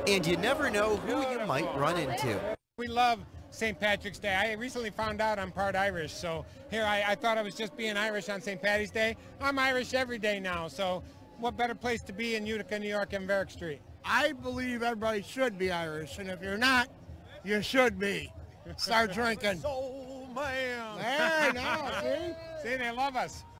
and you never know who you might run into. We love St. Patrick's Day. I recently found out I'm part Irish, so here I thought I was just being Irish on St. Patty's Day. I'm Irish every day now, so what better place to be in Utica, New York, and Varick Street? I believe everybody should be Irish, and if you're not, you should be. Start drinking. Soul man. There, now, see? See, they love us.